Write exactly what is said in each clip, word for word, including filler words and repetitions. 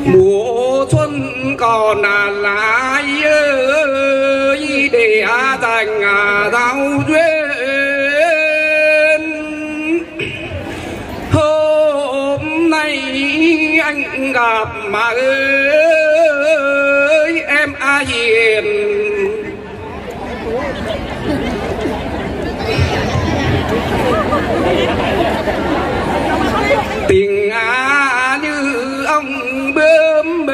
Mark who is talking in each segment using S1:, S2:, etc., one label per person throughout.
S1: mùa xuân còn là lại ơi để dành giao duyên. Hôm nay anh gặp mà ơi em A Hiền, tình á như ông bướm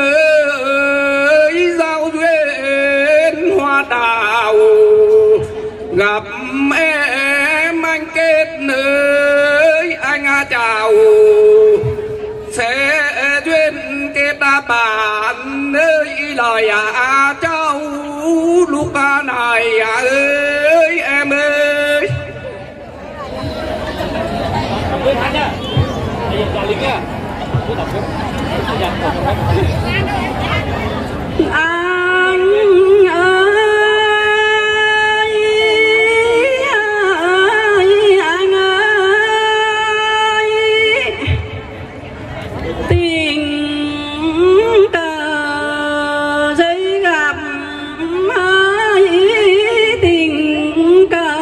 S1: bơi giao duyên hoa đào. Gặp em anh kết nơi anh chào sẽ duyên kết bản nơi lời à cháu lúc này à ơi em ơi.
S2: Anh ơi, anh ơi, tình cờ giấy gặp ơi, tình cờ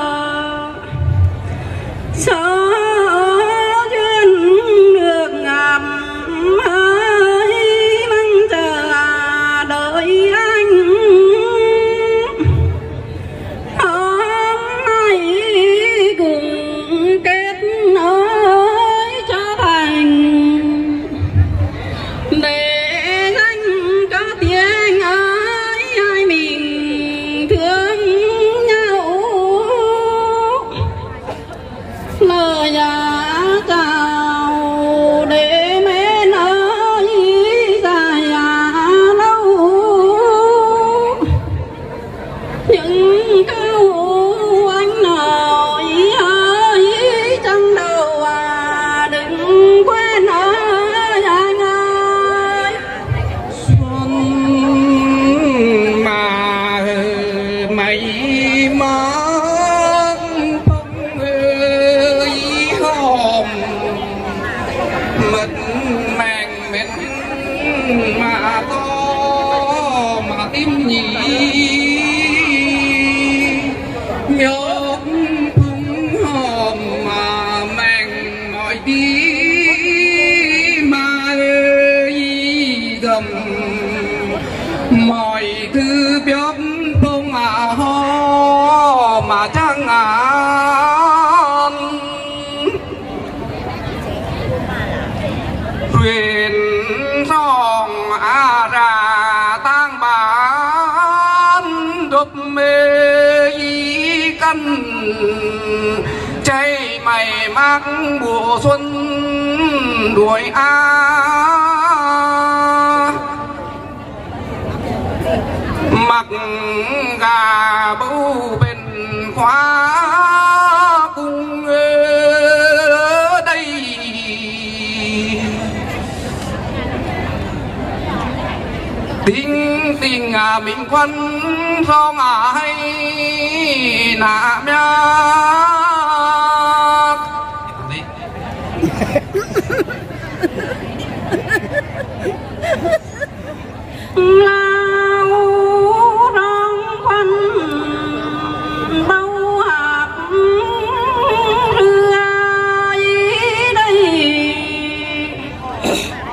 S2: số duyên được gặp ơi, mong chờ đợi anh. Hôm nay cùng kết nối cho thành để danh cho tiếng ơi hai mình thương nhau. Lời chào để mến ơi dài lâu, những câu anh nói ơi trong đầu à đừng quên ơi anh ơi.
S1: Xuân mà mây mát bông ơi hòm mật màng mệt mà to mà tim nhỉ nhóc phung hòm mà màng mọi đi mà ơi thầm mọi thứ béo bông à ho mà chẳng ăn thuyền sông à ra tang bán đục mê căn cháy mày mắc mùa xuân đuổi a mặc gà bưu bên khóa cùng ở đây tình tình à mình quân do mà hay nạ nhạc
S2: lao rong quanh bao hạt rươi đây